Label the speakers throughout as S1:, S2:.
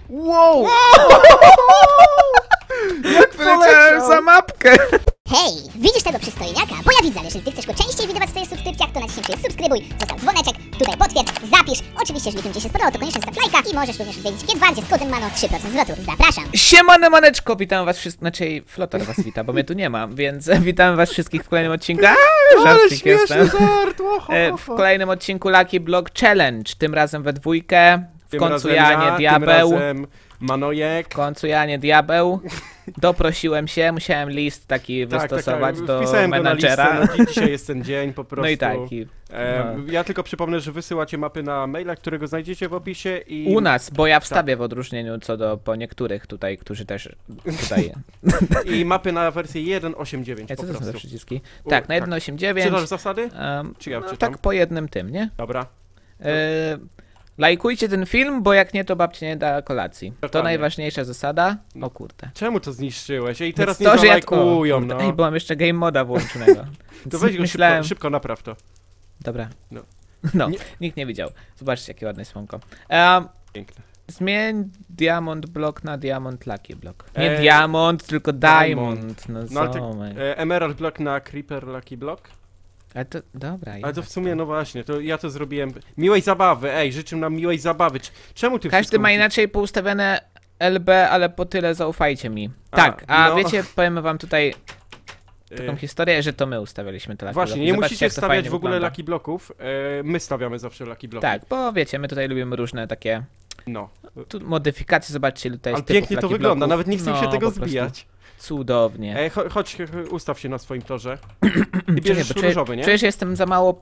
S1: Wow!
S2: Jak poleciałem za mapkę!
S3: Hej, widzisz tego przystojniaka? Bo ja widzę, ale jeżeli ty chcesz go częściej widywać w swoich subskrypcjach, to naciśnij sobie subskrybuj, zostaw dzwoneczek, tutaj potwierdź, zapisz. Oczywiście, jeżeli film ci się spodobał, to koniecznie staw lajka i możesz również odwiedzić Gietwardzie z kodem MANO 3% zwrotu. Zapraszam!
S2: Siemano maneczko, witam was wszystkich, znaczy Flotar was wita, bo mnie tu nie ma, więc witam was wszystkich w kolejnym odcinku. Żarcik jestem.
S1: Żart,
S2: W kolejnym odcinku Lucky Block Challenge, tym razem we dwójkę. W końcu ja, nie diabeł.
S1: Tym razem Manojek.
S2: W końcu ja, nie diabeł. Doprosiłem się, musiałem list taki wystosować do
S1: Wpisałem
S2: menadżera.
S1: Go na listę, no, dzisiaj jest ten dzień po prostu.
S2: No i tak.
S1: Ja tylko przypomnę, że wysyłacie mapy na maila, którego znajdziecie w opisie i...
S2: U nas, bo ja wstawię w odróżnieniu co do po niektórych tutaj, którzy też tutaj...
S1: I mapy na wersję 1.8.9
S2: Ja,
S1: po
S2: co to są za
S1: prostu.
S2: przyciski? Tak, na 1.8.9.
S1: Czytasz zasady? Czy ja
S2: no,
S1: czytam?
S2: tak po jednym tym, nie?
S1: Dobra.
S2: Lajkujcie ten film, bo jak nie, to babcia nie da kolacji. To
S1: Totalnie.
S2: najważniejsza zasada. O kurde.
S1: Czemu to zniszczyłeś? Ej, teraz
S2: Więc
S1: nie
S2: to, że ja-
S1: zalajkują,
S2: o,
S1: no.
S2: Ej, bo mam jeszcze game moda włączonego.
S1: To
S2: Więc
S1: weź go
S2: myślałem...
S1: szybko napraw to.
S2: Dobra.
S1: No.
S2: No,
S1: Nie-
S2: nikt nie widział. Zobaczcie, jakie ładne słonko.
S1: Piękne.
S2: Zmień Diamond Block na Diamond Lucky Block. Nie
S1: Ej,
S2: Diamond, tylko Diamond. No
S1: No ale ty,
S2: co?
S1: Emerald Block na Creeper Lucky Block?
S2: Ale to, dobra.
S1: Ale to
S2: jebać
S1: w sumie, no właśnie, to ja to zrobiłem. Miłej zabawy, ej, życzę nam miłej zabawy. Czemu ty
S2: Każdy
S1: wszystko
S2: ma
S1: musisz-
S2: inaczej poustawione LB, ale po tyle zaufajcie mi. Tak, a
S1: no.
S2: wiecie, powiem wam tutaj taką
S1: Y,
S2: historię, że to my ustawialiśmy te Lucky
S1: Właśnie,
S2: Blocki.
S1: nie
S2: Zobaczcie,
S1: musicie
S2: jak to
S1: stawiać
S2: fajnie
S1: w ogóle
S2: wygląda.
S1: Lucky Blocków, my stawiamy zawsze Lucky Bloki.
S2: Tak, bo wiecie, my tutaj lubimy różne takie
S1: No,
S2: tu modyfikacje, zobaczcie, tutaj
S1: ale
S2: jest typów
S1: pięknie to
S2: Lucky
S1: wygląda,
S2: Blocków.
S1: nawet nie chcę
S2: No,
S1: się tego
S2: po prostu
S1: zbijać.
S2: Cudownie.
S1: Ej, chodź, ustaw się na swoim torze. Ty bierzesz
S2: Czekaj, bo
S1: różowy, nie?
S2: czuję, że jestem za mało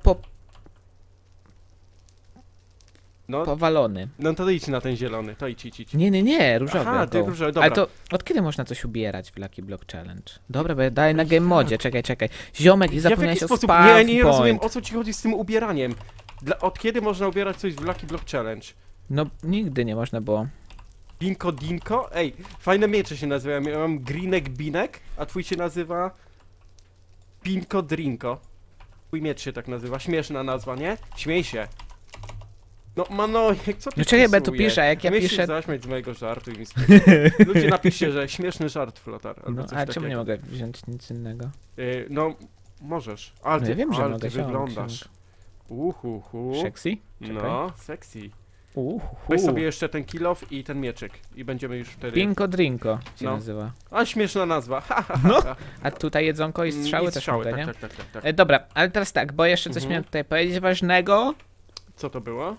S1: No,
S2: powalony.
S1: no to idź na ten zielony, to idź.
S2: Nie, różowy.
S1: Aha, ty
S2: go.
S1: różowy, dobra.
S2: Ale to od kiedy można coś ubierać w Lucky Block Challenge? Dobra, bo ja daję na game modzie, czekaj. Ziomek, i
S1: Ja w
S2: zapomniałeś
S1: jaki
S2: o
S1: sposób,
S2: spawn
S1: nie rozumiem,
S2: point.
S1: o co ci chodzi z tym ubieraniem. Od kiedy można ubierać coś w Lucky Block Challenge?
S2: No, nigdy nie można było.
S1: Dinko Dinko? Ej, fajne miecze się nazywają. Ja mam Greenek Binek, a twój się nazywa Pinko Drinko. Twój miecz się tak nazywa. Śmieszna nazwa, nie? Śmiej się. No Manojek, co ty
S2: No czekaj, bo ja tu
S1: wpisujesz?
S2: piszę, a jak ja
S1: Umiesz się
S2: piszę...
S1: zaśmiać z mojego żartu i mi spytać. Ludzie napiszcie, że śmieszny żart, Flotar, albo
S2: No,
S1: coś
S2: ale czemu nie
S1: takiego.
S2: mogę wziąć nic innego?
S1: No, możesz. Ale
S2: No
S1: ty,
S2: ja wiem, że
S1: ale
S2: mogę
S1: ty
S2: się
S1: wyglądasz. Uhuhu.
S2: Sexy? Czekaj.
S1: No, sexy.
S2: Uhu.
S1: Weź sobie jeszcze ten kill off i ten mieczyk i będziemy już wtedy...
S2: Pinko Drinko się
S1: No.
S2: nazywa.
S1: A śmieszna nazwa.
S2: No. A tutaj jedzonko i strzały
S1: I
S2: też
S1: strzały,
S2: mogę, nie?
S1: tak.
S2: Dobra, ale teraz tak, bo jeszcze coś miałem tutaj powiedzieć ważnego.
S1: Co to było?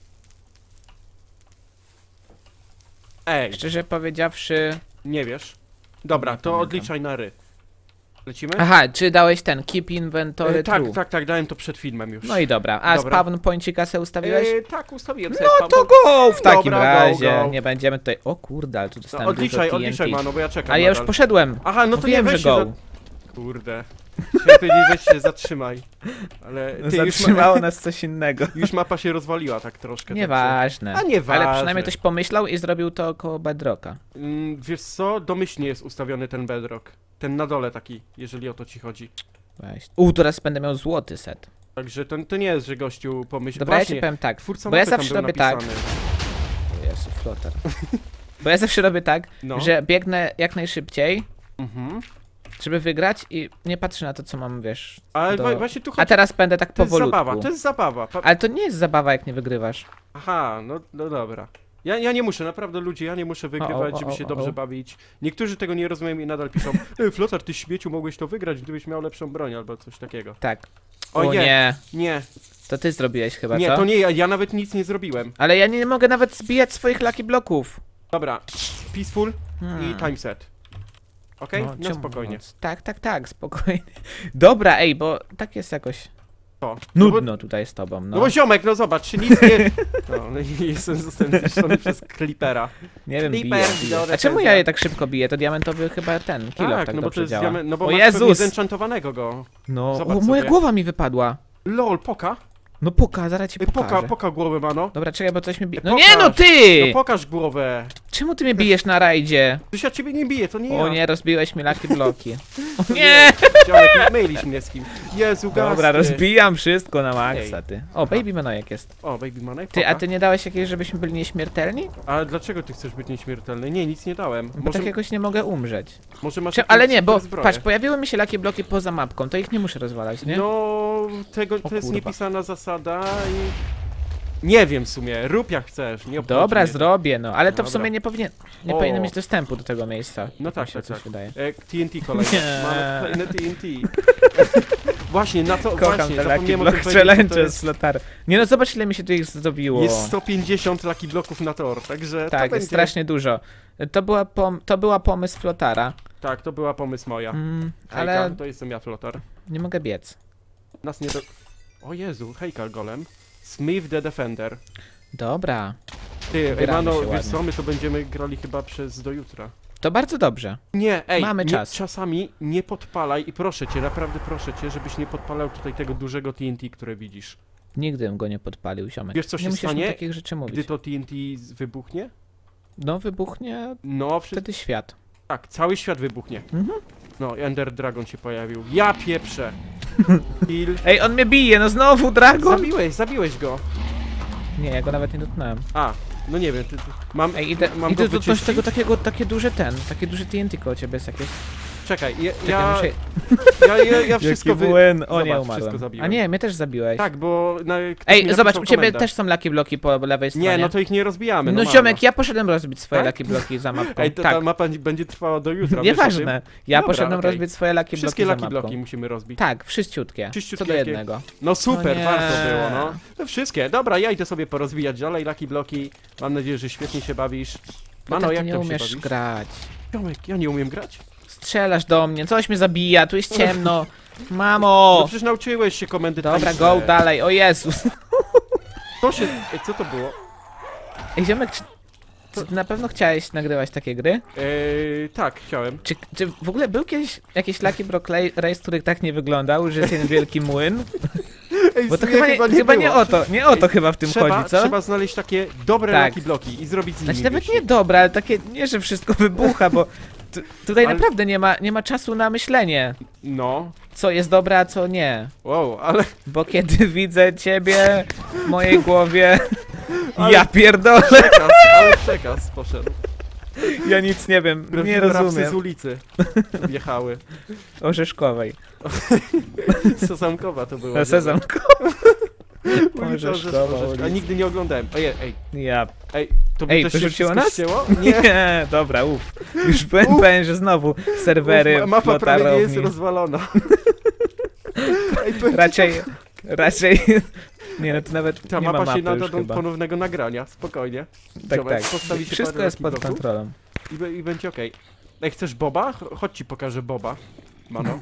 S1: Ej,
S2: Szczerze powiedziawszy...
S1: nie wiesz? Dobra,
S2: Nie
S1: to
S2: pamiętam.
S1: odliczaj na ry. Lecimy?
S2: Aha, czy dałeś ten keep inventory true?
S1: Tak, dałem to przed filmem już.
S2: No i dobra, a
S1: Dobra.
S2: spawn poincika se ustawiłeś?
S1: Tak, ustawiłem sobie
S2: No to go w takim
S1: Dobra,
S2: razie.
S1: go.
S2: Nie będziemy tutaj... O kurde, ale tu
S1: No,
S2: dostałem
S1: odliczaj,
S2: dużo
S1: odliczaj,
S2: TNT.
S1: mano, bo ja czekam
S2: Ale ja już
S1: nadal.
S2: poszedłem.
S1: Aha, no to nie,
S2: Wiem,
S1: weź
S2: że
S1: się
S2: go.
S1: Kurde. Święty, weź się zatrzymaj. Ale ty
S2: Zatrzymało nas coś innego.
S1: już mapa się rozwaliła tak troszkę.
S2: Nieważne.
S1: A nieważne.
S2: Ale przynajmniej ktoś pomyślał i zrobił to koło bedrocka.
S1: Wiesz co? Domyślnie jest ustawiony ten bedrock. Ten na dole taki, jeżeli o to ci chodzi.
S2: Weź. Teraz będę miał złoty set.
S1: Także to nie jest, że gościu pomyśl.
S2: Dobra, ja
S1: Właśnie,
S2: ci powiem tak.
S1: twórca
S2: Bo ja
S1: mapy tam
S2: zawsze
S1: był
S2: robię tak.
S1: napisany.
S2: Jezu, flotar. Bo ja zawsze robię tak,
S1: No.
S2: że biegnę jak najszybciej,
S1: Mhm.
S2: żeby wygrać i nie patrzę na to, co mam, wiesz.
S1: Ale
S2: do...
S1: właśnie tu
S2: A
S1: chodzi.
S2: teraz będę tak
S1: To jest
S2: powolutku.
S1: zabawa, to jest zabawa.
S2: Ale to nie jest zabawa, jak nie wygrywasz.
S1: Aha, no dobra. Ja nie muszę, naprawdę ludzie, ja nie muszę wygrywać, żeby się dobrze bawić. Niektórzy tego nie rozumieją i nadal piszą: Flotar, ty śmieciu, mogłeś to wygrać, gdybyś miał lepszą broń albo coś takiego.
S2: Tak.
S1: O
S2: O
S1: nie.
S2: nie.
S1: Nie,
S2: To ty zrobiłeś chyba,
S1: nie,
S2: co?
S1: to nie ja nawet nic nie zrobiłem.
S2: Ale ja nie mogę nawet zbijać swoich Lucky Bloków.
S1: Dobra, peaceful i time set. Okej?
S2: No,
S1: No
S2: czemu
S1: spokojnie.
S2: noc? Tak, spokojnie. Dobra, ej, bo tak jest jakoś
S1: To.
S2: nudno tutaj z tobą,
S1: No
S2: no.
S1: bo ziomek, no zobacz, czy nic nie... No i zostałem zniszczony przez Clippera.
S2: Nie wiem,
S1: Clipper,
S2: biję.
S1: biorę
S2: A czemu
S1: ten
S2: ja
S1: za-
S2: je tak szybko biję? To diamentowy chyba ten, kill tak
S1: no bo to
S2: dobrze
S1: jest
S2: działa.
S1: no bo
S2: O
S1: masz pewnie
S2: Jezus!
S1: zenchantowanego go.
S2: No,
S1: Zobacz
S2: o, moja
S1: sobie.
S2: głowa mi wypadła.
S1: LOL, poka?
S2: No zaraz ci pokażę.
S1: Poka głowę, mano.
S2: Dobra, czekaj, bo coś mi bije.
S1: Ej,
S2: No nie, no
S1: pokaż.
S2: ty!
S1: No pokaż głowę.
S2: Czemu ty mnie bijesz na rajdzie?
S1: Przecież ja ciebie nie biję, to nie
S2: O
S1: ja.
S2: nie, rozbiłeś mi lucky bloki. O nie!
S1: Ziomek, nie mylisz mnie z kim. Jezu, gasty.
S2: Dobra, rozbijam wszystko na maksa, ty. O, Baby Manojek jest.
S1: O, Baby Manek,
S2: Ty, a ty nie dałeś jakiejś, żebyśmy byli nieśmiertelni?
S1: Ale dlaczego ty chcesz być nieśmiertelny? Nie, nic nie dałem.
S2: Bo tak jakoś nie mogę umrzeć.
S1: może masz
S2: Ale
S1: jakąś
S2: nie, bo
S1: super zbroję.
S2: patrz, pojawiły mi się lucky bloki poza mapką, to ich nie muszę rozwalać, nie?
S1: No, to jest
S2: kurwa.
S1: niepisana zasada i... Nie wiem w sumie, rób jak chcesz, nie obchodzi
S2: Dobra,
S1: mnie.
S2: zrobię, no, ale to w
S1: Dobra.
S2: sumie nie
S1: O.
S2: powinien mieć dostępu do tego miejsca.
S1: No tak,
S2: mi się
S1: tak,
S2: coś
S1: tak.
S2: wydaje.
S1: TNT kolejne.
S2: Nie.
S1: Mamy kolejne TNT. Właśnie, na to,
S2: Kocham
S1: właśnie,
S2: te Lucky
S1: zapomniałem o
S2: Block
S1: tym powiedzieć, że to
S2: Challenge
S1: jest,
S2: z Lotar. Nie no, zobacz ile mi się tu ich zrobiło.
S1: jest 150 Lucky Bloków na tor, także to
S2: Tak,
S1: będzie...
S2: jest strasznie dużo. To była pomysł Flotara.
S1: Tak, to była pomysł moja.
S2: Ale
S1: Hejka, to jestem ja, Flotar.
S2: nie mogę biec.
S1: Nas nie do... O Jezu, hejka, golem. Smith the Defender.
S2: Dobra,
S1: Ty,
S2: Ubieramy
S1: Mano,
S2: się
S1: wiesz
S2: ładnie.
S1: co, my to będziemy grali chyba do jutra.
S2: to bardzo dobrze.
S1: Nie, ej,
S2: Mamy
S1: nie,
S2: czas.
S1: czasami nie podpalaj i proszę cię, naprawdę proszę cię, żebyś nie podpalał tutaj tego dużego TNT, które widzisz.
S2: Nigdy bym go nie podpalił, ziomek.
S1: Wiesz, co
S2: nie
S1: się
S2: musisz
S1: stanie,
S2: mi takich rzeczy mówić.
S1: Gdy to TNT wybuchnie?
S2: No wybuchnie
S1: No,
S2: wtedy świat.
S1: tak, cały świat wybuchnie.
S2: Mhm.
S1: No, Ender Dragon się pojawił. Ja pieprzę! Kill.
S2: Ej, on mnie bije, no znowu Dragon!
S1: Zabiłeś go!
S2: Nie, ja go nawet nie dotknąłem.
S1: A, no nie wiem, mam,
S2: Ej,
S1: mam
S2: idę
S1: go
S2: dotknąć
S1: wyczyścić?
S2: tego, takie duże TNT koło ciebie jest jakieś.
S1: Czekaj,
S2: Czekaj,
S1: ja wszystko
S2: Jaki błęd. O nie,
S1: Zobacz,
S2: umarłem.
S1: wszystko zabiłem.
S2: A nie, mnie też zabiłeś.
S1: Tak, bo... ktoś mi
S2: Ej,
S1: napisał
S2: zobacz, u ciebie
S1: komendę.
S2: też są lucky bloki po lewej stronie.
S1: Nie, no to ich nie rozbijamy,
S2: No
S1: no
S2: ziomek, ja poszedłem rozbić swoje
S1: Tak?
S2: lucky bloki za mapką.
S1: Ej, to
S2: tak,
S1: ta mapa będzie trwała do jutra, wiesz o
S2: nieważne. Ja
S1: Dobra,
S2: poszedłem
S1: okej.
S2: rozbić swoje lucky
S1: tym? Wszystkie
S2: bloki za
S1: Lucky
S2: mapką.
S1: Bloki musimy rozbić.
S2: Tak, wszyściutkie.
S1: Wszyściutkie
S2: Co do
S1: jakie?
S2: jednego.
S1: No super,
S2: No nie.
S1: warto było, no. No wszystkie. Dobra, ja idę sobie porozbijać dalej Lucky Bloki. Mam nadzieję, że świetnie się bawisz.
S2: Bo
S1: Mano,
S2: tak
S1: jak
S2: ty nie
S1: tam się
S2: umiesz
S1: bawisz?
S2: grać.
S1: Ziomek, ja nie umiem grać.
S2: Strzelasz do mnie, coś mnie zabija, tu jest ciemno.
S1: No
S2: Mamo!
S1: przecież nauczyłeś się komendy
S2: Dobra,
S1: tańsze.
S2: go dalej, o Jezus.
S1: To się... Ej, co to było?
S2: Ej, ziomek, czy ty na pewno chciałeś nagrywać takie gry?
S1: Tak, chciałem.
S2: Czy w ogóle był kiedyś jakiś Lucky Block Race, który tak nie wyglądał, że jest jeden wielki młyn?
S1: Ej,
S2: Bo to
S1: w sumie
S2: chyba nie
S1: było.
S2: o to chyba w tym
S1: Trzeba,
S2: chodzi, co?
S1: trzeba znaleźć takie dobre
S2: Tak.
S1: Lucky Bloki i zrobić z nimi
S2: Znaczy nawet
S1: wyścig.
S2: nie dobre, ale takie, nie, że wszystko wybucha, bo tutaj
S1: Ale-
S2: naprawdę nie ma czasu na myślenie,
S1: No,
S2: co jest dobre, a co nie.
S1: wow, ale...
S2: Bo kiedy widzę ciebie w mojej głowie,
S1: Ale-
S2: ja pierdolę,
S1: Ale przekaz poszedł.
S2: ja nic nie wiem, nie
S1: Prawdziwe rapsy z
S2: rozumiem.
S1: ulicy wjechały.
S2: Orzeszkowej,
S1: Sezamkowa to była.
S2: na sezamko.
S1: Ulica
S2: Orzeszkowa
S1: Orzeszkowa. A
S2: ulica.
S1: nigdy nie oglądałem. Ej,
S2: Ja.
S1: to
S2: Ej,
S1: by też się
S2: wyrzuciło
S1: wszystko
S2: nas?
S1: ścięło? Nie.
S2: Nie, dobra, już powiem, że znowu serwery
S1: Mapa prawie nie jest
S2: flotarowni.
S1: rozwalona. Ej,
S2: Raczej, nie no to nawet
S1: ta
S2: nie ma
S1: mapa
S2: mapy
S1: się nada
S2: już
S1: do
S2: chyba.
S1: ponownego nagrania, spokojnie.
S2: Tak,
S1: Zobacz,
S2: tak.
S1: postawi się
S2: Wszystko
S1: parę
S2: jest pod
S1: Lucky Bloków
S2: kontrolą.
S1: I będzie okej. Ej, chcesz Boba? Chodź ci pokażę Boba. Mano.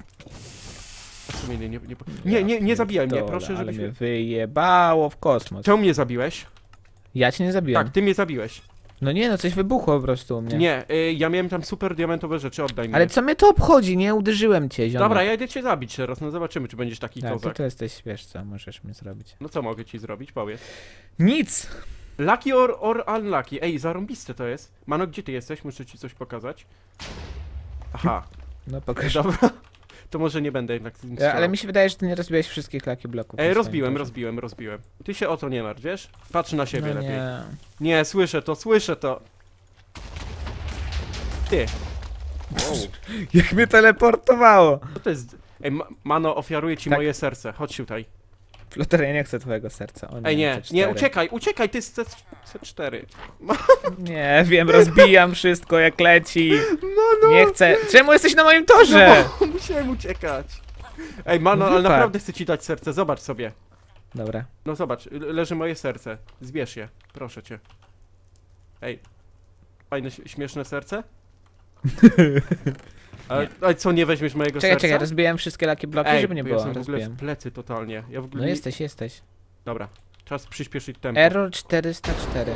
S1: W sumie nie zabijaj mnie,
S2: Dole,
S1: proszę,
S2: ale
S1: żebyś...
S2: mnie wyjebało w kosmos.
S1: Czemu mnie zabiłeś?
S2: Ja cię nie zabiłem.
S1: Tak, ty mnie zabiłeś.
S2: No nie no, coś wybuchło po prostu u mnie.
S1: Nie, ja miałem tam super diamentowe rzeczy, oddaj mi.
S2: Ale co mnie to obchodzi? Nie uderzyłem cię, ziomek.
S1: Dobra, ja idę cię zabić teraz, no zobaczymy, czy będziesz taki
S2: Tak, ty
S1: kozak.
S2: to jesteś, wiesz co, możesz mi zrobić.
S1: No co mogę ci zrobić, powiedz.
S2: Nic!
S1: Lucky or unlucky? Ej, zarąbiste to jest. Mano, gdzie ty jesteś? Muszę ci coś pokazać. Aha,
S2: No pokaż.
S1: dobra. To może nie będę jednak tym
S2: Ale
S1: strzelał.
S2: mi się wydaje, że ty nie rozbiłeś wszystkich Lucky Bloków.
S1: Ej,
S2: na
S1: rozbiłem.
S2: swoim
S1: Ty się o to nie martw, wiesz? Patrz na siebie
S2: torze. No
S1: lepiej.
S2: nie.
S1: Nie, słyszę to. Ty. Wow.
S2: Jak mnie teleportowało!
S1: Co to jest? Ej, Mano, ofiaruję ci
S2: Tak.
S1: moje serce. Chodź tutaj.
S2: Flotar, ja nie chcę twojego serca. O
S1: Ej, nie, nie,
S2: C4.
S1: uciekaj, ty jest C4.
S2: Nie, wiem, rozbijam wszystko jak leci.
S1: No,
S2: Nie chcę. Czemu jesteś na moim torze?
S1: No, musiałem uciekać. Ej, Mano,
S2: No
S1: ale
S2: wypadł.
S1: naprawdę chcę ci dać serce, zobacz sobie.
S2: Dobra.
S1: No zobacz, leży moje serce. Zbierz je, proszę cię. Ej. Fajne, śmieszne serce? Ale co, nie weźmiesz mojego serca?
S2: Czekaj, rozbiłem wszystkie Lucky Bloki,
S1: Ej,
S2: żeby nie
S1: bo
S2: było.
S1: ja jestem w ogóle
S2: Rozbiłem.
S1: w plecy totalnie. Ja w ogóle
S2: No
S1: nie...
S2: jesteś.
S1: Dobra, czas przyspieszyć tempo.
S2: Error 404.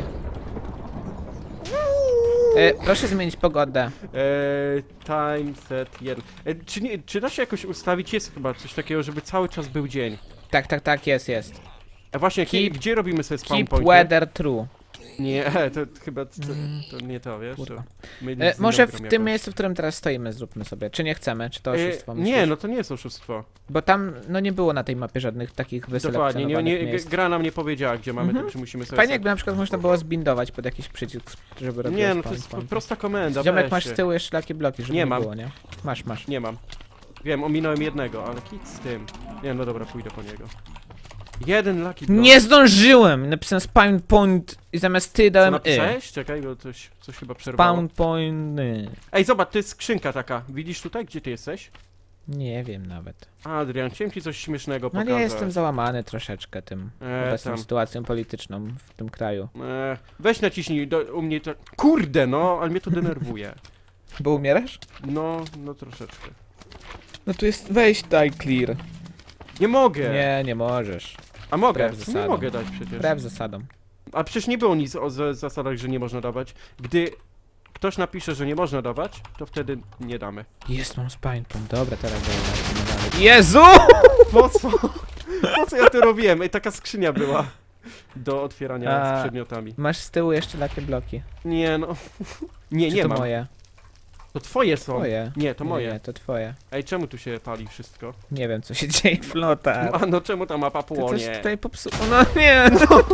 S2: Proszę zmienić pogodę.
S1: Time set 1. Czy da się jakoś ustawić? Jest chyba coś takiego, żeby cały czas był dzień.
S2: Tak, jest.
S1: A właśnie,
S2: Keep-
S1: gdzie robimy sobie spawn
S2: Keep
S1: pointy?
S2: weather true.
S1: Nie, to chyba to nie to, wiesz?
S2: Kurwa.
S1: My nic z
S2: Może
S1: inną
S2: w
S1: grą
S2: tym
S1: jakoś.
S2: miejscu, w którym teraz stoimy, zróbmy sobie. Czy nie chcemy? Czy to oszustwo?
S1: Nie,
S2: myślisz?
S1: no to nie jest oszustwo.
S2: Bo tam, no nie było na tej mapie żadnych takich
S1: Dokładnie,
S2: wyselekcjonowanych miejsc.
S1: gra nam nie powiedziała, gdzie mamy, to czy musimy sobie...
S2: Fajnie jakby na przykład można było zbindować pod jakiś przycisk, żeby robić
S1: Nie, no to jest prosta komenda,
S2: Ziomek,
S1: weź
S2: masz
S1: się.
S2: z tyłu jeszcze takie bloki, żeby
S1: Nie
S2: nie
S1: mam.
S2: było, nie? Masz.
S1: Nie mam. Wiem, ominąłem jednego, ale kit z tym. Nie, no dobra, pójdę po niego. Jeden lucky block.
S2: Nie zdążyłem! Napisałem spawn point i zamiast ty
S1: Co
S2: dałem
S1: napisałeś? Czekaj, bo coś chyba przerwało.
S2: Spawn point.
S1: Ej, zobacz, to jest skrzynka taka. Widzisz tutaj, gdzie ty jesteś?
S2: Nie wiem nawet.
S1: Adrian, chciałem ci coś śmiesznego
S2: No
S1: pokazać.
S2: nie jestem załamany troszeczkę tym obecną
S1: tam.
S2: sytuacją polityczną w tym kraju.
S1: Weź naciśnij, u mnie to... Kurde, no, ale mnie to denerwuje.
S2: Bo umierasz?
S1: No troszeczkę.
S2: No tu jest weź daj clear.
S1: Nie mogę!
S2: Nie możesz.
S1: A mogę,
S2: wbrew
S1: nie
S2: zasadom.
S1: mogę dać przecież.
S2: Wbrew zasadom.
S1: A przecież nie było nic o zasadach, że nie można dawać. Gdy ktoś napisze, że nie można dawać, to wtedy nie damy.
S2: Jest, mam spawn point. Dobra, teraz dalej. Jezu!
S1: Po co? Po co ja to robiłem? Ej, taka skrzynia była do otwierania
S2: A.
S1: z przedmiotami.
S2: Masz z tyłu jeszcze takie bloki.
S1: Nie no. Nie,
S2: Czy
S1: nie
S2: to
S1: mam.
S2: moje?
S1: To twoje są.
S2: Twoje.
S1: Nie, to moje.
S2: Nie, to twoje.
S1: Ej, czemu tu się pali wszystko?
S2: Nie wiem, co się dzieje, flota.
S1: A no czemu ta mapa
S2: To coś
S1: płonie?
S2: tutaj popsuło. No nie!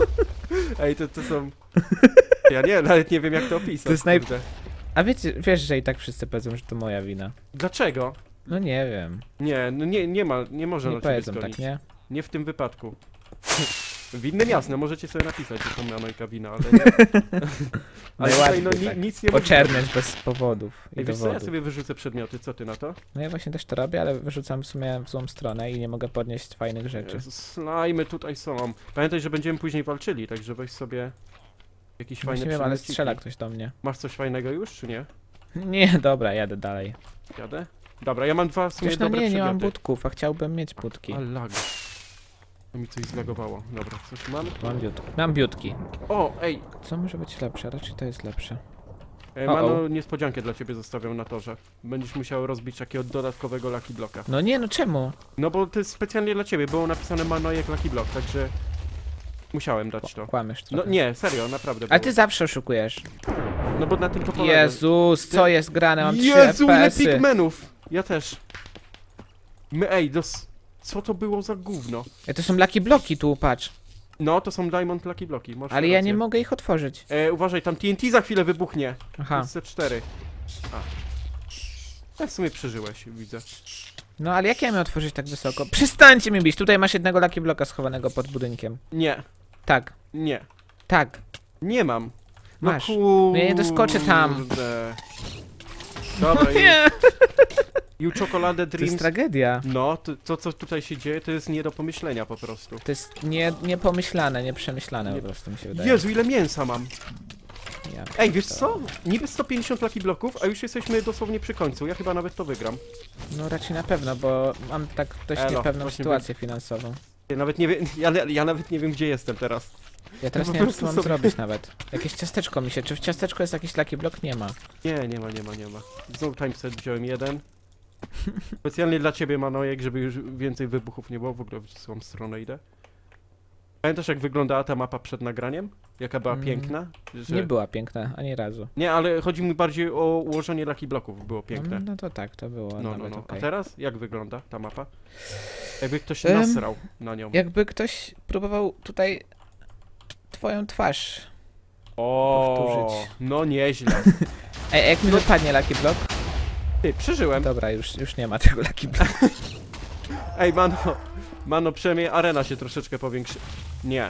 S1: Ej, to są... Ja nie, nawet nie wiem jak to opisać.
S2: To jest
S1: kurde.
S2: A wiesz, że i tak wszyscy powiedzą, że to moja wina.
S1: Dlaczego?
S2: No nie wiem.
S1: Nie, no nie może
S2: Nie
S1: na ciebie
S2: powiedzą
S1: zgonić.
S2: tak, nie?
S1: Nie w tym wypadku. Winnym jasne, możecie sobie napisać, że to Manojka wina, ale nie. Ale tutaj no
S2: Najłatwiej tak.
S1: nic nie można.
S2: Oczerniać bez powodów i
S1: Ej, wiesz co, ja
S2: dowodów.
S1: sobie wyrzucę przedmioty, co ty na to?
S2: No ja właśnie też to robię, ale wyrzucam w sumie w złą stronę i nie mogę podnieść fajnych rzeczy.
S1: Slajmy tutaj są. Pamiętaj, że będziemy później walczyli, także weź sobie jakiś fajny
S2: Właśnie wiem, ale
S1: przedmiociki.
S2: strzela ktoś do mnie.
S1: Masz coś fajnego już, czy nie?
S2: Nie, dobra, jadę dalej.
S1: Jadę? Dobra, ja mam dwa w sumie
S2: Przecież no
S1: dobre
S2: nie mam
S1: przedmioty.
S2: budków, a chciałbym mieć budki.
S1: A lag. To mi coś zlagowało. Dobra, coś mamy?
S2: Mam biutki.
S1: O, ej!
S2: Co może być lepsze? Raczej to jest lepsze.
S1: Mano, niespodziankę dla ciebie zostawiam na torze. Będziesz musiał rozbić takiego dodatkowego Lucky Blocka.
S2: No nie, no czemu?
S1: No bo to jest specjalnie dla ciebie, było napisane Manojek Lucky Block, także... Musiałem dać to.
S2: Kłamiesz
S1: No
S2: trochę.
S1: nie, serio, naprawdę
S2: A
S1: było.
S2: ty zawsze oszukujesz.
S1: No bo na tym to polega.
S2: Jezus, co jest grane? Mam 3
S1: Jezu, ile
S2: FPS-y.
S1: pigmenów! Ja też. Ej, co to było za gówno?
S2: To są Lucky Bloki tu, patrz.
S1: No, to są Diamond Lucky Blocki, masz
S2: Ale ja
S1: rację.
S2: nie mogę ich otworzyć.
S1: Uważaj, tam TNT za chwilę wybuchnie.
S2: Aha.
S1: C4. A. W sumie przeżyłeś, widzę.
S2: No ale jak ja miałem otworzyć tak wysoko? Przestańcie mnie bić, tutaj masz jednego Lucky Bloka schowanego pod budynkiem.
S1: Nie,
S2: Tak,
S1: nie.
S2: tak.
S1: Nie mam. No
S2: Masz. No ja nie doskoczę tam.
S1: kurde. Dobra,
S2: Nie,
S1: You Chocolate
S2: to jest
S1: Dreams.
S2: tragedia.
S1: No, to co tutaj się dzieje, to jest nie do pomyślenia po prostu.
S2: To jest niepomyślane, nieprzemyślane po prostu mi się wydaje.
S1: Jezu, ile mięsa mam.
S2: Ja.
S1: Ej, wiesz co? Niby 150 Lucky Bloków, a już jesteśmy dosłownie przy końcu. Ja chyba nawet to wygram.
S2: No raczej na pewno, bo mam tak dość
S1: Elo,
S2: niepewną
S1: właśnie
S2: sytuację finansową.
S1: Ja nawet nie wiem, ja nawet nie wiem, gdzie jestem teraz.
S2: Ja teraz
S1: po
S2: nie wiem, co
S1: prostu
S2: mam
S1: sobie-
S2: zrobić nawet. Jakieś ciasteczko mi się, czy w ciasteczku jest jakiś Lucky Block? Nie ma.
S1: Nie ma. Znowu timeset wziąłem jeden. Specjalnie dla ciebie, Manojek, żeby już więcej wybuchów nie było. W ogóle w złą stronę idę. Pamiętasz, jak wyglądała ta mapa przed nagraniem? Jaka była piękna? Że...
S2: Nie była piękna, ani razu.
S1: Nie, ale chodzi mi bardziej o ułożenie Lucky Bloków, było piękne.
S2: No to tak, to było
S1: No.
S2: nawet
S1: A
S2: okej.
S1: teraz jak wygląda ta mapa? Jakby ktoś
S2: Em,
S1: nasrał na nią.
S2: Jakby ktoś próbował tutaj twoją twarz. powtórzyć.
S1: No nieźle.
S2: Ej, a jak mi wypadnie Lucky Block?
S1: Ty, przeżyłem.
S2: Dobra, już nie ma tego Lucky Block.
S1: Ej, Mano, przynajmniej arena się troszeczkę powiększy. Nie.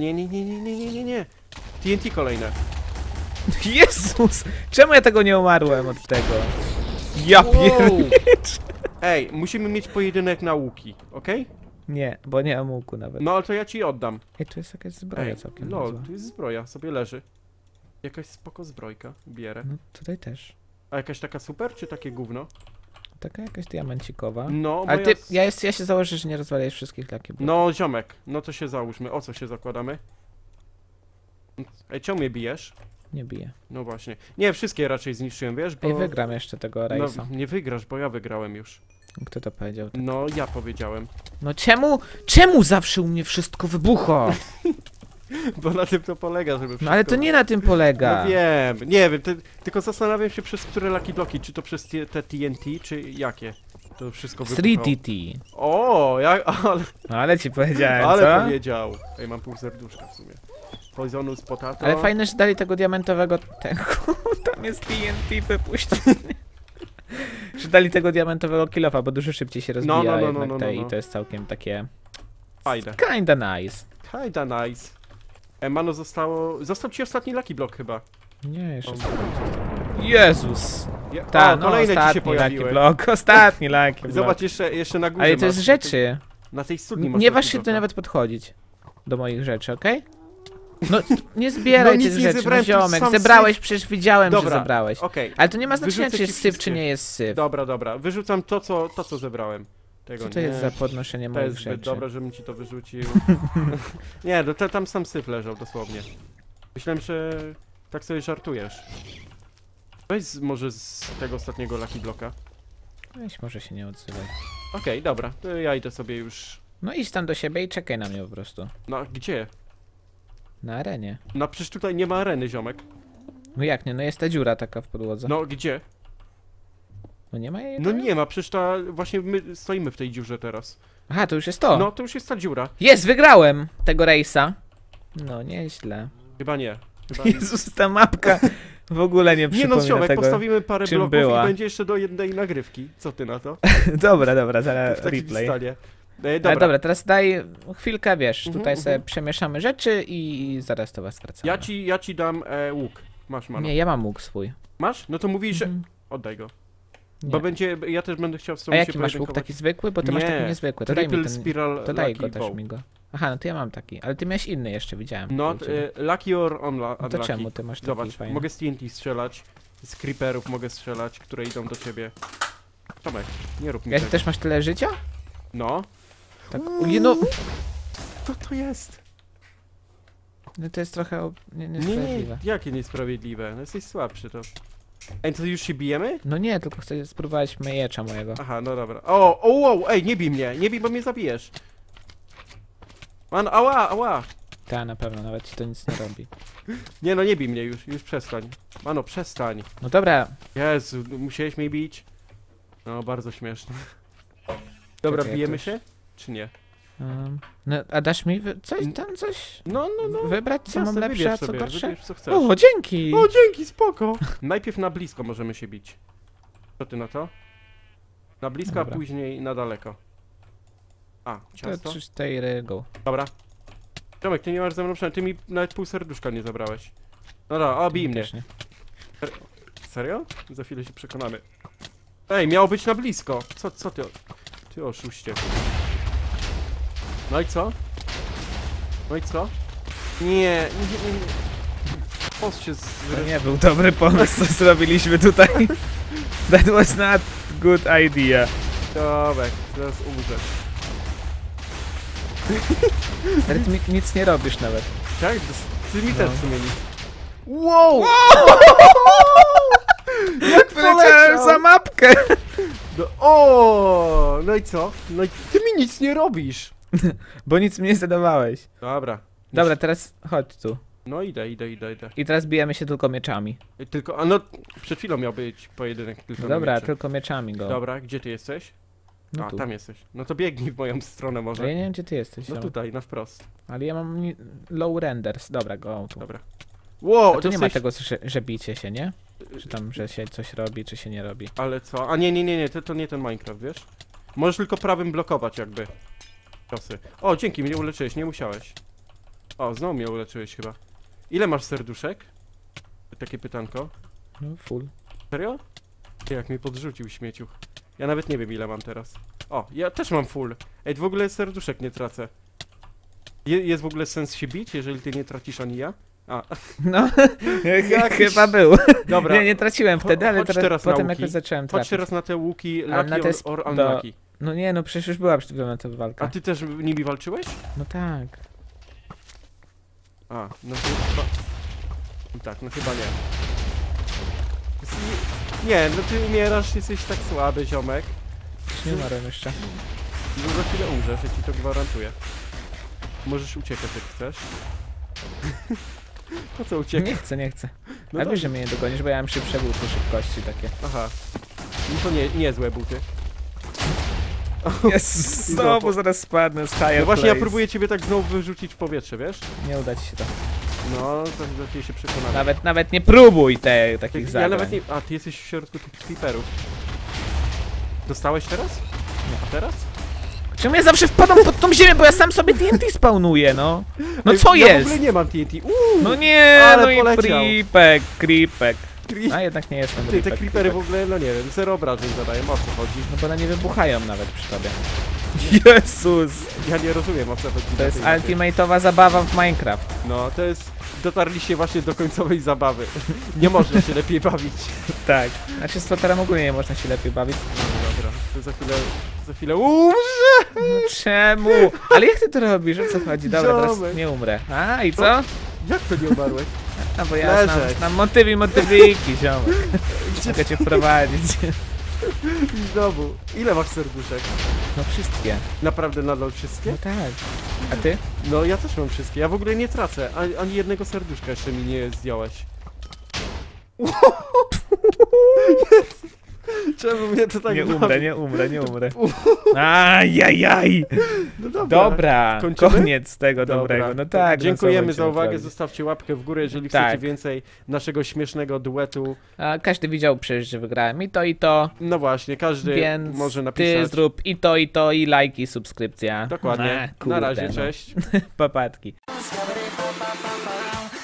S1: TNT kolejne.
S2: Jezus! Czemu ja tego nie umarłem od tego? Ja
S1: Wow.
S2: pierniczę.
S1: Ej, musimy mieć pojedynek na łuki, okej?
S2: Nie, bo nie mam łuku nawet.
S1: No ale to ja ci oddam.
S2: Ej, tu jest jakaś zbroja
S1: Ej,
S2: całkiem
S1: no,
S2: niezła.
S1: tu jest zbroja, sobie leży. Jakaś spoko zbrojka, bierę.
S2: No tutaj też.
S1: A jakaś taka super, czy takie gówno?
S2: Taka jakaś diamencikowa.
S1: No,
S2: Ale ty,
S1: moja...
S2: ja się założę, że nie rozwalisz wszystkich Lucky Block.
S1: No, ziomek, no to się załóżmy. O co się zakładamy? Ej, czemu mnie bijesz?
S2: Nie biję.
S1: No właśnie. Nie, wszystkie raczej zniszczyłem, wiesz, bo...
S2: Ej, wygram jeszcze tego rejsa.
S1: No, nie wygrasz, bo ja wygrałem już.
S2: Kto to powiedział?
S1: No, ja powiedziałem.
S2: No czemu zawsze u mnie wszystko wybucha?
S1: Bo na tym to polega, żeby
S2: No ale to nie na tym polega.
S1: No wiem, nie wiem, tylko zastanawiam się przez które Lucky Bloki, czy to przez te TNT, czy jakie? To wszystko wybuchało.
S2: 3TT.
S1: O,
S2: No ale ci powiedziałem,
S1: ale
S2: co?
S1: powiedział. Ej, mam pół serduszka w sumie. Poisonous potato.
S2: Ale fajne, że dali tego diamentowego tego. Tam jest TNT wypuścił. Że dali tego diamentowego kilofa, bo dużo szybciej się rozbija jednak te i to jest całkiem takie...
S1: Fajne.
S2: Kinda nice.
S1: Kinda nice. Mano, został ci ostatni Lucky Block chyba.
S2: Nie, jeszcze Jezus!
S1: Ta,
S2: no
S1: kolejne ci się
S2: ostatni Lucky
S1: pojawiły.
S2: Block, ostatni Lucky Block.
S1: Zobacz, jeszcze na górze
S2: Ale to jest
S1: masz-
S2: rzeczy.
S1: Na tej studni masz
S2: Nie
S1: Lucky
S2: waż się
S1: Blocka.
S2: tu nawet podchodzić. Do moich rzeczy, okej? No nie zbieraj
S1: No
S2: tych
S1: nic nie
S2: rzeczy, no
S1: zebrałem, tu
S2: ziomek.
S1: sam
S2: Zebrałeś, przecież widziałem,
S1: Dobra,
S2: że zebrałeś.
S1: Okej,
S2: Ale to nie ma znaczenia,
S1: Wyrzucę
S2: czy jest
S1: ci
S2: syf, czy
S1: wszystkie.
S2: nie jest syf.
S1: dobra. Wyrzucam to, co zebrałem. Tego
S2: Co to
S1: nie.
S2: jest za podnoszenie
S1: To
S2: moich
S1: jest zbyt
S2: rzeczy?
S1: dobre, żebym ci to wyrzucił. Nie, tam sam syf leżał, dosłownie. Myślałem, że tak sobie żartujesz. Weź może z tego ostatniego Lucky Blocka.
S2: Weź, może się nie odzywaj.
S1: Okej, dobra, to ja idę sobie już...
S2: No idź tam do siebie i czekaj na mnie po prostu.
S1: No, gdzie?
S2: Na arenie.
S1: No przecież tutaj nie ma areny, ziomek.
S2: No jak nie? No jest ta dziura taka w podłodze.
S1: No, gdzie?
S2: No nie ma jej?
S1: No
S2: tam?
S1: nie ma, przecież właśnie my stoimy w tej dziurze teraz.
S2: Aha, to już jest to.
S1: No, to już jest ta dziura.
S2: Jest, wygrałem tego rejsa. No, nieźle.
S1: Chyba nie. Chyba
S2: Jezus, ta mapka w ogóle nie
S1: Nie
S2: przypomina
S1: no, ziomek,
S2: tego.
S1: postawimy parę
S2: czym
S1: bloków
S2: była.
S1: i będzie jeszcze do jednej nagrywki. Co ty na to?
S2: Dobra,
S1: W
S2: zaraz
S1: takim
S2: replay.
S1: stanie.
S2: Ale
S1: Dobra,
S2: dobra, teraz daj chwilkę, wiesz,
S1: Mhm,
S2: tutaj sobie
S1: mhm.
S2: przemieszamy rzeczy i zaraz to was wracamy.
S1: ja ci dam łuk. Masz, mano.
S2: Nie, ja mam łuk swój.
S1: Masz? No to mówisz, że...
S2: Mhm.
S1: Oddaj go.
S2: Nie.
S1: Bo będzie... Ja też będę chciał z tobą
S2: A
S1: się
S2: jaki masz łuk?
S1: pojedynkować.
S2: Taki zwykły? Bo ty masz
S1: Nie,
S2: taki niezwykły. To daj mi
S1: Triple
S2: ten...
S1: Spiral
S2: To daj
S1: Lucky
S2: go też
S1: Bow.
S2: mi go. Aha, no to ja mam taki. Ale ty miałeś inny jeszcze, widziałem.
S1: No,
S2: u ciebie.
S1: Lucky or
S2: No to
S1: unlucky.
S2: czemu ty masz taki
S1: Zobacz,
S2: fajny?
S1: mogę z TNT strzelać, z creeperów mogę strzelać, które idą do ciebie. Tomek, nie rób mi
S2: Jak
S1: tego.
S2: też masz tyle życia?
S1: No.
S2: Tak. No,
S1: Co to jest?
S2: no to jest trochę
S1: Nie,
S2: niesprawiedliwe.
S1: jakie niesprawiedliwe? No jesteś słabszy to. Ej, to już się bijemy?
S2: No nie, tylko chcę spróbować miecza mojego.
S1: Aha, no dobra. O, ej, nie bij mnie, bo mnie zabijesz. Man, ała.
S2: Ta, na pewno, nawet ci to nic nie robi.
S1: Nie no, nie bij mnie już przestań. Mano, przestań.
S2: No dobra,
S1: Jezu, musiałeś mnie bić? No, bardzo śmieszne. Dobra,
S2: Czekaj,
S1: bijemy
S2: jakoś-
S1: się? Czy nie?
S2: no, a dasz mi coś
S1: No.
S2: wybrać, co mam
S1: Jasne,
S2: lepsze,
S1: wybierz
S2: a co
S1: sobie,
S2: gorsze?
S1: wybierz co chcesz.
S2: O, dzięki!
S1: O, dzięki, spoko. Najpierw na blisko możemy się bić. Co ty na to? Na blisko,
S2: Dobra.
S1: a później na daleko. A,
S2: To
S1: ciasto.
S2: 4 go.
S1: Dobra. Tomek, ty nie masz ze mną przynajmniej, ty mi nawet pół serduszka nie zabrałeś. No dobra, bij mnie.
S2: Też nie.
S1: Serio? Za chwilę się przekonamy. Ej, miało być na blisko. Co ty? Ty oszuście. No i co? Nie. Post się
S2: To nie był dobry pomysł, co zrobiliśmy tutaj. That was not good idea.
S1: Tomek, zaraz umrzesz.
S2: Ale ty mi nic nie robisz nawet.
S1: Tak? Ty mi też
S2: No.
S1: w sumie nic. Wow!
S2: Jak
S1: poleciał?
S2: za mapkę!
S1: No i co? No i ty mi nic nie robisz.
S2: Bo nic mi nie zadawałeś.
S1: Dobra.
S2: Dobra, teraz chodź tu.
S1: No idę.
S2: I teraz bijemy się tylko mieczami.
S1: Tylko, no, przed chwilą miał być pojedynek tylko na
S2: Dobra,
S1: miecze.
S2: tylko mieczami go.
S1: Dobra, gdzie ty jesteś?
S2: No
S1: A,
S2: tu.
S1: tam jesteś. No to biegnij w moją stronę może.
S2: Ale ja nie wiem, gdzie ty jesteś.
S1: No
S2: Ziomek.
S1: tutaj, na wprost.
S2: Ale ja mam low renders. Dobra, go tu.
S1: Dobra. Wow,
S2: A tu nie ma
S1: dostałeś-
S2: tego, że bicie się, nie? Czy tam, że się coś robi, czy się nie robi.
S1: Ale co? A nie, to nie ten Minecraft, wiesz? Możesz tylko prawym blokować jakby. Ciosy. O, dzięki, mnie uleczyłeś, nie musiałeś. O, znowu mnie uleczyłeś chyba. Ile masz serduszek? Takie pytanko.
S2: No full.
S1: Serio? Ty, jak mnie podrzucił śmieciuch. Ja nawet nie wiem ile mam teraz. O, ja też mam full. Ej, w ogóle serduszek nie tracę. Jest w ogóle sens się bić, jeżeli ty nie tracisz ani ja? A,
S2: No,
S1: Jakiś-
S2: chyba był.
S1: dobra.
S2: Nie traciłem wtedy, ale
S1: chodź teraz na
S2: potem
S1: łuki.
S2: jakoś zacząłem
S1: Chodź
S2: tracić.
S1: teraz na te łuki
S2: Ale na
S1: Lucky
S2: te
S1: or Unlucky.
S2: No nie, no przecież już była przed chwilą ta walka.
S1: A ty też nimi walczyłeś?
S2: No tak.
S1: A, no chyba... Tak, no chyba nie. Nie, no ty umierasz, jesteś tak słaby, ziomek.
S2: Już nie umarłem jeszcze.
S1: No za chwilę umrzesz, ja ci to gwarantuję. Możesz uciekać jak chcesz. Po co uciekł?
S2: Nie chcę.
S1: No
S2: A
S1: dobrze.
S2: wiesz, że mnie nie dogonisz, bo ja mam szybsze buty szybkości takie.
S1: Aha. No to niezłe buty.
S2: Jezus, znowu zaraz spadnę z higher
S1: No właśnie,
S2: place.
S1: ja próbuję ciebie tak znowu wyrzucić w powietrze, wiesz?
S2: Nie uda ci się to.
S1: No, to lepiej się przekonać.
S2: Nawet nie próbuj takich
S1: Ja
S2: zagrań.
S1: nawet nie... A, ty jesteś w środku tych creeperów. Dostałeś teraz? A teraz?
S2: Czemu ja zawsze wpadam pod tą ziemię, bo ja sam sobie TNT spawnuję, no? No
S1: Ej,
S2: co
S1: ja
S2: jest?
S1: w ogóle nie mam TNT.
S2: No nie,
S1: ale
S2: no i
S1: poleciał.
S2: creepek.
S1: Cre-
S2: A jednak nie jestem
S1: Ty, te
S2: creepek.
S1: creepery w ogóle, no nie wiem, zero obrażeń zadają, o co chodzi?
S2: No bo one nie wybuchają nawet przy tobie. Jezus!
S1: Ja nie rozumiem, o co chodzi.
S2: To
S1: na
S2: jest
S1: tej mapie.
S2: ultimate'owa zabawa w Minecraft.
S1: No, to jest... Dotarliście właśnie do końcowej zabawy. Nie można się lepiej bawić.
S2: Tak. Znaczy z Flotarem ogólnie nie można się lepiej bawić.
S1: No dobra, to za chwilę umrze!
S2: No czemu? Ale jak ty to robisz? O co chodzi? Dobra, teraz
S1: Ziomek.
S2: nie umrę. A i co?
S1: Jak to nie umarłeś?
S2: A bo ja
S1: Leżeć.
S2: znam motywiki, ziomek. Mogę cię wprowadzić.
S1: I znowu. Ile masz serduszek?
S2: No wszystkie.
S1: Naprawdę nadal wszystkie?
S2: No tak. A ty?
S1: No ja też mam wszystkie. Ja w ogóle nie tracę. Ani jednego serduszka jeszcze mi nie zdjąłeś. Czemu mnie to tak
S2: Nie
S1: bawi?
S2: umrę, nie umrę. Ajajaj!
S1: No dobra.
S2: Dobra,
S1: Kończymy?
S2: koniec tego
S1: Dobra.
S2: dobrego. No tak. no
S1: Dziękujemy
S2: co
S1: za
S2: będziemy
S1: uwagę.
S2: robić?
S1: Zostawcie łapkę w górę, jeżeli
S2: Tak.
S1: chcecie więcej naszego śmiesznego duetu.
S2: A każdy widział przecież, że wygrałem i to,
S1: No właśnie, każdy
S2: więc
S1: może
S2: ty
S1: napisać.
S2: zrób i to, i lajki, subskrypcja.
S1: Dokładnie.
S2: Kurde,
S1: Na razie,
S2: no.
S1: cześć.
S2: Papatki.